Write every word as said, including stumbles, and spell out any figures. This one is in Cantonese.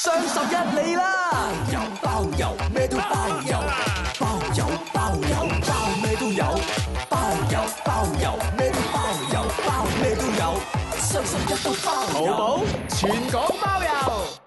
雙十一嚟啦！ 有包郵，咩都包郵，包郵包郵包咩都有，包郵包郵咩都包郵，包咩都有，雙十一都包郵。 淘寶全港包郵。